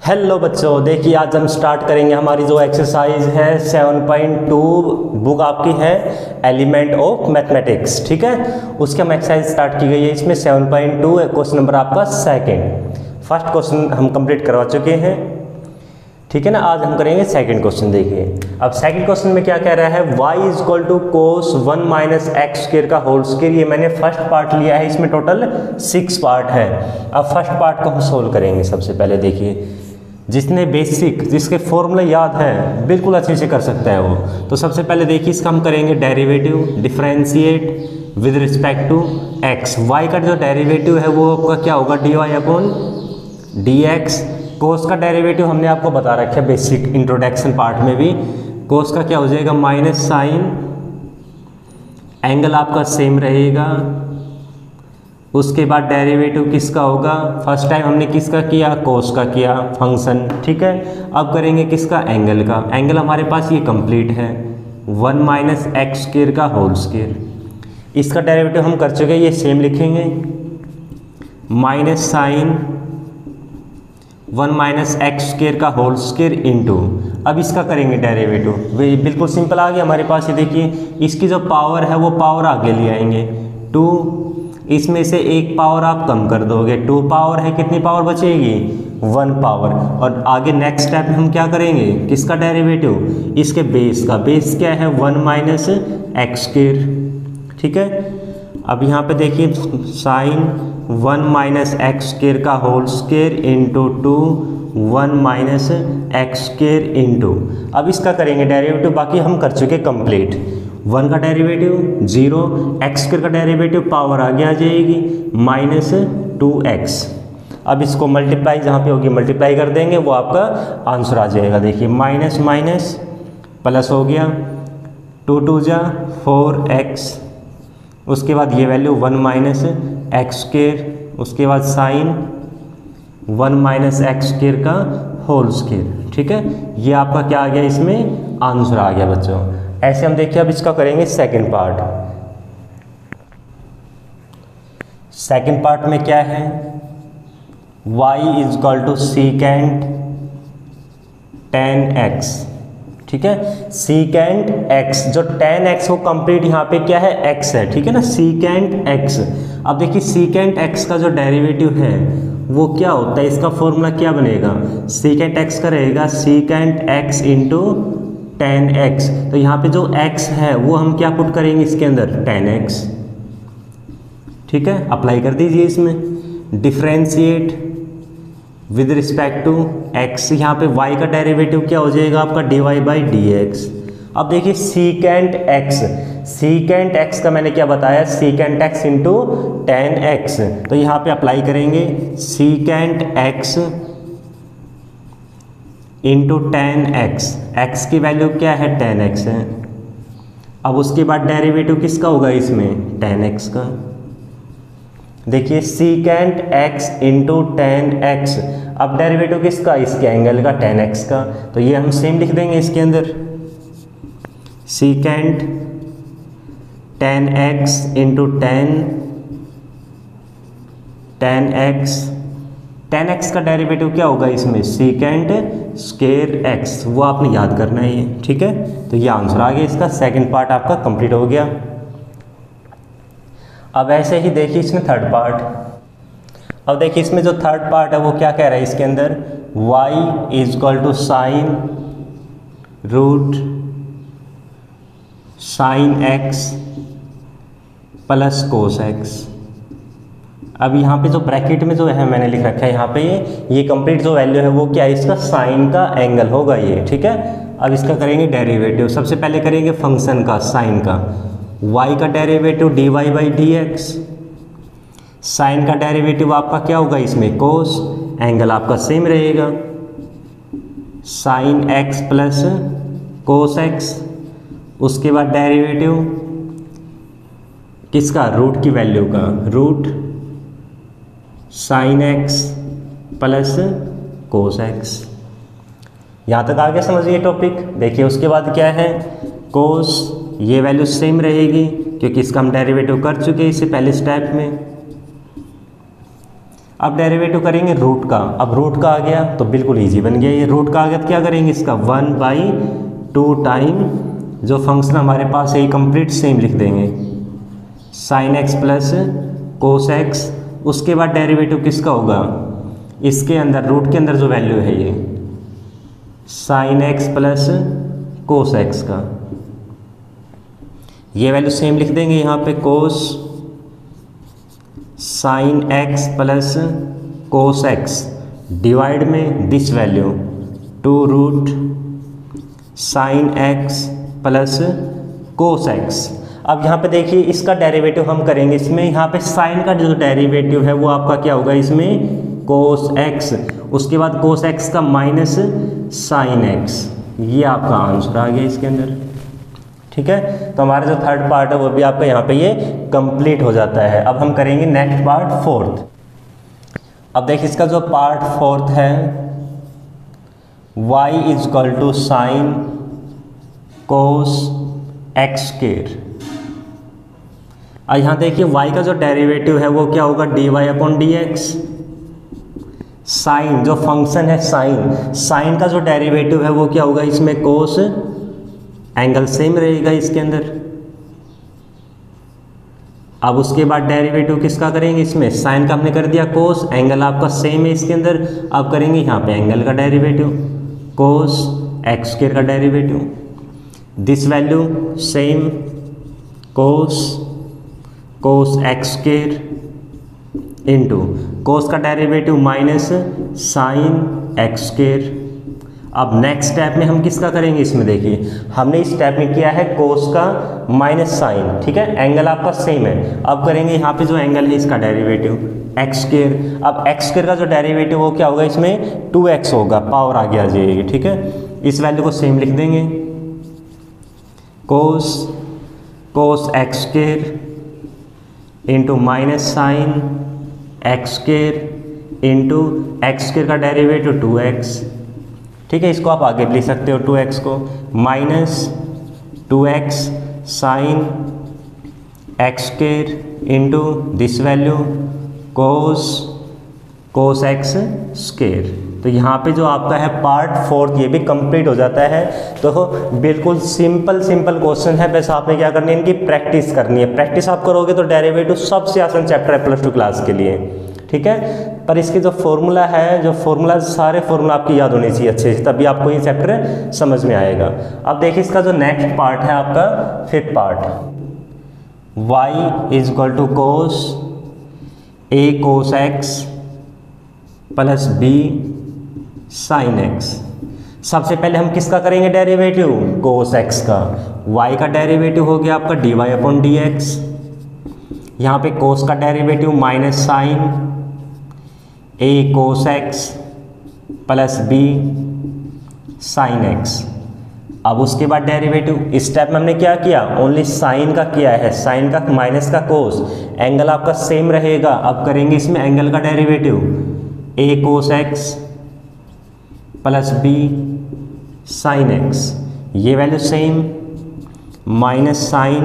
Hello बच्चों, देखिए आज हम स्टार्ट करेंगे हमारी जो एक्सरसाइज है 7.2 बुक आपकी है एलिमेंट ऑफ मैथमेटिक्स। ठीक है, उसकी हम एक्सरसाइज स्टार्ट की गई है। इसमें 7.2 क्वेश्चन नंबर आपका सेकंड, फर्स्ट क्वेश्चन हम कंप्लीट करवा चुके हैं। ठीक है ना, आज हम करेंगे सेकंड क्वेश्चन। देखिए अब सेकंड क्वेश्चन में क्या कह रहा है, y is equal to cos 1 minus x square का होल स्क्वायर। ये मैंने फर्स्ट पार्ट लिया है, इसमें टोटल 6 पार्ट है। अब फर्स्ट पार्ट को हम सोल्व करेंगे। सबसे पहले देखिए, जिसने बेसिक जिसके फॉर्मूला याद है बिल्कुल अच्छे से कर सकता है वो। तो सबसे पहले देखिए इसका हम करेंगे derivative, differentiate with respect to x। y का जो डेरिवेटिव है वो आपका क्या होगा, dy अपॉन dx। कोस का डेरिवेटिव हमने आपको बता रखा है बेसिक इंट्रोडक्शन पार्ट में भी। कोस का क्या हो जाएगा, माइनस साइन, एंगल आपका सेम रहेगा। उसके बाद डेरिवेटिव किसका होगा, फर्स्ट टाइम हमने किसका किया, कोस का किया फंक्शन। ठीक है, अब करेंगे किसका, एंगल का। एंगल हमारे पास ये कंप्लीट है 1 माइनस एक्स स्क्वायर का होल स्क्वायर। इसका डेरिवेटिव हम कर चुके हैं, ये सेम लिखेंगे, minus sine 1 minus x square का होल स्क्वायर इंटू। अब इसका करेंगे डेरिवेटिव, वे बिल्कुल सिंपल आ गया हमारे पास। ये देखिए इसकी जो पावर है वो पावर आगे ले आएंगे 2, इसमें से एक पावर आप कम कर दोगे, 2 पावर है, कितनी पावर बचेगी, 1 पावर। और आगे नेक्स्ट स्टेप में हम क्या करेंगे, किसका डेरिवेटिव, इसके बेस का। बेस क्या है, 1 माइनस एक्स स्क्वायर। ठीक है, अब यहाँ पे देखिए साइन 1 माइनस एक्स स्क्वायर का whole square into 2 1 minus x square into. अब इसका करेंगे डेरिवेटिव, बाकी हम कर चुके कंप्लीट। 1 का डेरिवेटिव 0, एक्स स्क्वायर का डेरिवेटिव पावर आगे आ जाएगी माइनस 2x। अब इसको मल्टीप्लाई जहाँ पे होगी मल्टीप्लाई कर देंगे, वो आपका आंसर आ जाएगा। देखिए माइनस माइनस प्लस हो गया, 2 2 जा 4x। उसके बाद ये वैल्यू 1 माइनस एक्स स्क्वायर, उसके बाद साइन 1 माइनस एक्स स्क्वायर का होल स्क्वायर। ठीक है, ये आपका क्या आ गया, इसमें आंसर आ गया बच्चों। ऐसे हम देखिए अब इसका करेंगे सेकंड पार्ट। सेकंड पार्ट में क्या है, y is equal to secant tan x। ठीक है, सीकेंट x, जो tan x को कंप्लीट यहाँ पे क्या है, x है। ठीक है ना, सीकेंट x। अब देखिए सीकेंट x का जो डेरिवेटिव है वो क्या होता है, इसका फॉर्मूला क्या बनेगा, सीकेंट x का रहेगा secant x into tan x। तो यहाँ पे जो x है वो हम क्या पुट करेंगे इसके अंदर, tan x। ठीक है, अप्लाई कर दीजिए इसमें, differentiate with respect to x। यहाँ पे y का डेरिवेटिव क्या हो जाएगा आपका, dy बाई dx। अब देखिए सीकेंट x, सीकेंट x का मैंने क्या बताया, secant x into tan x। तो यहाँ पे अप्लाई करेंगे secant x into tan x। x की वैल्यू क्या है, tan x है। अब उसके बाद डेरिवेटिव किसका होगा इसमें, tan x का। देखिए secant x into tan x। अब डेरिवेटिव किसका, इसके एंगल का, tan x का। तो ये हम सेम लिख देंगे इसके अंदर, secant tan x into tan x। tan x का डेरिवेटिव क्या होगा इसमें, सीकेंट स्क्वायर x। वो आपने याद करना है ये। ठीक है, तो ये आंसर आ गया इसका, सेकंड पार्ट आपका कंप्लीट हो गया। अब ऐसे ही देखिए इसमें थर्ड पार्ट। अब देखिए इसमें जो थर्ड पार्ट है वो क्या कह रहा है इसके अंदर, y is equal to sine root sine x plus cos x। अब यहाँ पे जो ब्रैकेट में जो है मैंने लिख रखा है यहाँ पे ये कंप्लीट जो वैल्यू है वो क्या है, इसका साइन का एंगल होगा ये। ठीक है, अब इसका करेंगे डेरिवेटिव। सबसे पहले करेंगे फंक्शन का, साइन का। y का derivative dy by dx, sine का डेरिवेटिव आपका क्या होगा इसमें, कोस, एंगल आपका सेम रहेगा, sine x plus cos x। उसके बाद डेरिवेटिव किसका, रूट की वैल्यू का, root sine x plus cos x। यहाँ तक आगे समझिए टॉपिक। देखिए उसके बाद क्या है, कोस, ये वैल्यू सेम रहेगी क्योंकि इसका हम डेरिवेटिव कर चुके हैं इससे पहले स्टेप में। अब डेरिवेटिव करेंगे रूट का। अब रूट का आ गया तो बिल्कुल इजी बन गया। ये रूट का आ गया तो क्या करेंगे, इसका 1/2 टाइम जो फंक्शन हमारे पास है कंप्लीट सेम लिख देंगे, sine x plus cos x. उसके बाद डेरिवेटिव किसका होगा, इसके अंदर रूट के अंदर जो वैल्यू है ये sine x plus cos x का, ये वैल्यू सेम लिख देंगे यहाँ पे, cos sine x plus cos x divide में this value 2 sine x plus cos x. अब यहाँ पे देखिए इसका डेरिवेटिव हम करेंगे इसमें, यहाँ पे साइन का जो डेरिवेटिव है वो आपका क्या होगा इसमें, कोस एक्स, उसके बाद कोस एक्स का माइनस साइन एक्स, ये आपका आंसर आ गया इसके अंदर। ठीक है, तो हमारा जो थर्ड पार्ट है वो भी आपका यहाँ पे ये कंप्लीट हो जाता है। अब हम करेंगे नेक्स्ट पार्ट फोर्थ। अब देखिए इसका जो पार्ट फोर्थ है, y is equal to sine cos x square. अब यहाँ देखिए y का जो डेरिवेटिव है वो क्या होगा, dy/dx। साइन जो फंक्शन है साइन का जो डेरिवेटिव है वो क्या होगा इसमें, कोस, एंगल सेम रहेगा इसके अंदर। अब उसके बाद डेरिवेटिव किसका करेंगे इसमें, साइन का हमने कर दिया कोस, एंगल आपका सेम है इसके अंदर। अब करेंगे यहाँ पे एंगल का डेरिवेटिव, कोस एक्स स्क्वायर का derivative, this value same, cos x square into cos का derivative minus sine x square. अब नेक्स्ट स्टेप में हम किसका करेंगे इसमें, देखिए हमने इस स्टेप में किया है कोस का माइनस साइन, ठीक है, एंगल आपका सेम है। अब करेंगे यहाँ पे जो एंगल है इसका डेरिवेटिव एक्स स्क्वायर। अब एक्स स्क्वायर का जो डेरिवेटिव वो क्या होगा इसमें, 2x होगा, पावर आगे आ जाएगी। ठीक है, इस वैल्यू को सेम लिख देंगे, cos x square into minus sine x square into x square का डेरिवेटिव 2x। ठीक है, इसको आप आगे भी लिख सकते हो 2x को, minus 2x sine x square into this value cos x square. तो यहाँ पे जो आपका है पार्ट फोर्थ ये भी कंप्लीट हो जाता है। तो बिल्कुल सिंपल क्वेश्चन है, बस आपने क्या करनी है, इनकी प्रैक्टिस करनी है। प्रैक्टिस आप करोगे तो डेरिवेटिव सबसे आसान चैप्टर है +2 क्लास के लिए। ठीक है, पर इसके जो फॉर्मूला है, जो फॉर्मूला सारे फॉर्मूला आपकी याद होनी चाहिए अच्छे से, तभी आपको ये चैप्टर समझ में आएगा। अब देखिए इसका जो नेक्स्ट पार्ट है आपका fifth part, y is equal to cos a cos x plus b sine x। सबसे पहले हम किसका करेंगे डेरिवेटिव, कोस x का। y का डेरिवेटिव हो गया आपका dy/dx, यहाँ पे कोस का derivative minus sine a cos x plus b sine x। अब उसके बाद डेरिवेटिव, इस स्टेप में हमने क्या किया, ओनली साइन का किया है, साइन का माइनस का कोस, एंगल आपका सेम रहेगा। अब करेंगे इसमें एंगल का derivative, a cos x plus b sine x, ये value same, minus sine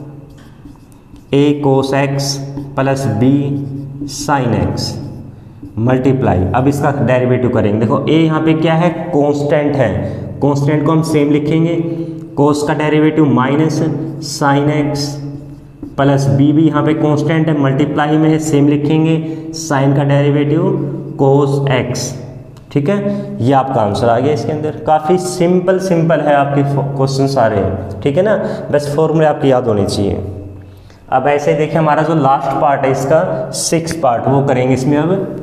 a cos x plus b sine x multiply. अब इसका डेरिवेटिव करेंगे, देखो a यहाँ पे क्या है, कांस्टेंट है, कांस्टेंट को हम सेम लिखेंगे, कोस का derivative minus sine x plus b भी यहाँ पे कांस्टेंट है, मल्टीप्लाई में है, सेम लिखेंगे, साइन का डेरिवेटिव कोस x। ठीक है, ये आपका आंसर आ गया इसके अंदर। काफ़ी सिंपल है आपके क्वेश्चन सारे, ठीक है ना, बस फॉर्मूले आपकी याद होनी चाहिए। अब ऐसे ही देखिए हमारा जो लास्ट पार्ट है इसका 6th पार्ट, वो करेंगे इसमें। अब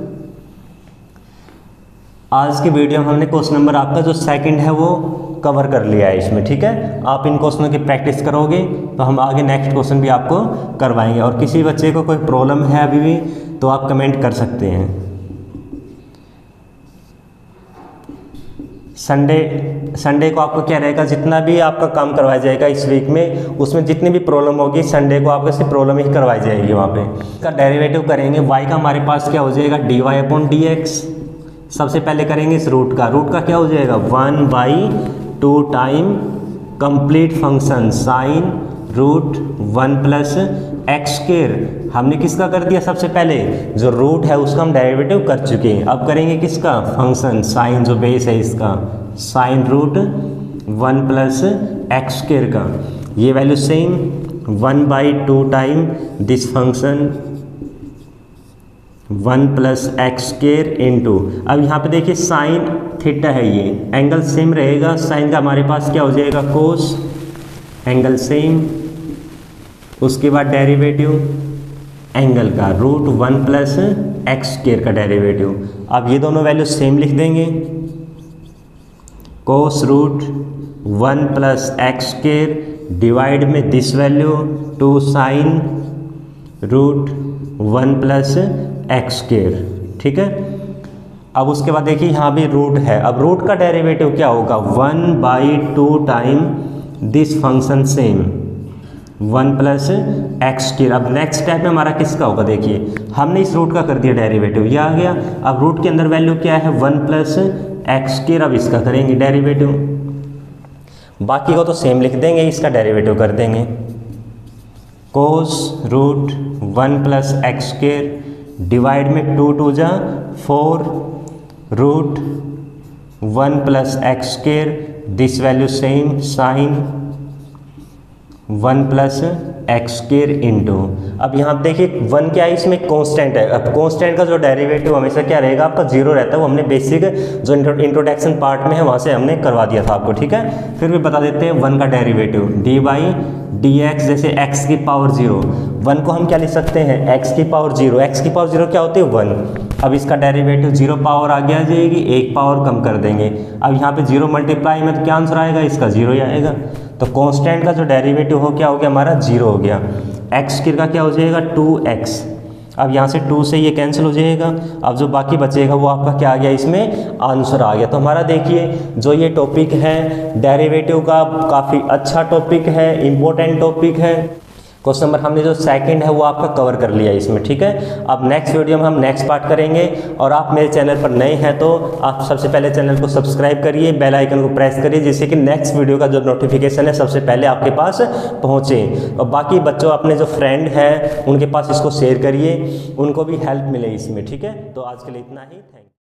आज की वीडियो में हमने क्वेश्चन नंबर आपका जो सेकंड है वो कवर कर लिया है इसमें। ठीक है, आप इन क्वेश्चनों की प्रैक्टिस करोगे तो हम आगे नेक्स्ट क्वेश्चन भी आपको करवाएंगे। और किसी बच्चे को कोई प्रॉब्लम है अभी भी तो आप कमेंट कर सकते हैं। संडे को आपको क्या रहेगा, जितना भी आपका काम करवाया जाएगा इस वीक में, उसमें जितनी भी प्रॉब्लम होगी संडे को आपको सिर्फ प्रॉब्लम ही करवाई जाएगी। वहाँ पे इसका डेरिवेटिव करेंगे, y का हमारे पास क्या हो जाएगा, dy/dx। सबसे पहले करेंगे इस रूट का क्या हो जाएगा, 1/2 time complete function sine root 1 plus x square हमने किसका कर दिया, सबसे पहले जो रूट है उसका हम डेरिवेटिव कर चुके हैं। अब करेंगे किसका, फंक्शन साइन जो बेस है इसका, sine root 1 plus x square का, ये value same 1/2 time this function 1 plus x square into, अब यहाँ पे देखिए साइन थीटा है, ये एंगल सेम रहेगा, साइन का हमारे पास क्या हो जाएगा कोस, एंगल सेम, उसके बाद डेरिवेटिव एंगल का रूट 1 प्लस एक्स स्क्वायर का डेरिवेटिव। अब ये दोनों वैल्यू सेम लिख देंगे, cos root 1 plus x square divide में this value 2 sine root 1 plus x square, ठीक है। अब उसके बाद देखिए यहाँ भी रूट है, अब रूट का डेरिवेटिव क्या होगा 1/2 time this function same 1 plus x square. अब नेक्स्ट स्टेप में हमारा किसका होगा, देखिए हमने इस रूट का कर दिया डेरिवेटिव, ये आ गया। अब रूट के अंदर वैल्यू क्या है 1 प्लस एक्स स्क्वायर, अब इसका करेंगे डेरिवेटिव, बाकी को तो सेम लिख देंगे, इसका डेरिवेटिव कर देंगे cos root 1 plus x square divide में 2 2 जा 4 root 1 plus x square this value same sine 1 plus x square into, अब यहाँ पे देखिए 1 क्या है इसमें कांस्टेंट है, अब कांस्टेंट का जो डेरिवेटिव हमेशा क्या रहेगा आपका 0 रहता है, वो हमने बेसिक जो इंट्रोडक्शन पार्ट में है वहाँ से हमने करवा दिया था आपको, ठीक है। फिर भी बता देते हैं 1 का डेरिवेटिव dy/dx, जैसे x की पावर 0, 1 को हम क्या लिख सकते हैं x की पावर 0, x की पावर 0 क्या होती है 1, अब इसका डेरिवेटिव 0 पावर आगे आ जाएगी, 1 पावर कम कर देंगे, अब यहाँ पे 0 मल्टीप्लाई में तो क्या आंसर आएगा इसका 0 ही आएगा, तो कांस्टेंट का जो डेरिवेटिव हो क्या हो गया हमारा 0 हो गया, एक्स स्क्वायर का क्या हो जाएगा 2x, अब यहाँ से 2 से ये कैंसिल हो जाएगा, अब जो बाकी बचेगा वो आपका क्या आ गया, इसमें आंसर आ गया। तो हमारा देखिए जो ये टॉपिक है डेरिवेटिव का काफ़ी अच्छा टॉपिक है, इम्पोर्टेंट टॉपिक है। क्वेश्चन नंबर हमने जो सेकंड है वो आपका कवर कर लिया इसमें, ठीक है। अब नेक्स्ट वीडियो में हम नेक्स्ट पार्ट करेंगे, और आप मेरे चैनल पर नए हैं तो आप सबसे पहले चैनल को सब्सक्राइब करिए, बेल आइकन को प्रेस करिए, जिससे कि नेक्स्ट वीडियो का जो नोटिफिकेशन है सबसे पहले आपके पास पहुँचे, और बाकी बच्चों अपने जो फ्रेंड हैं उनके पास इसको शेयर करिए, उनको भी हेल्प मिले इसमें, ठीक है। तो आज के लिए इतना ही, थैंक यू।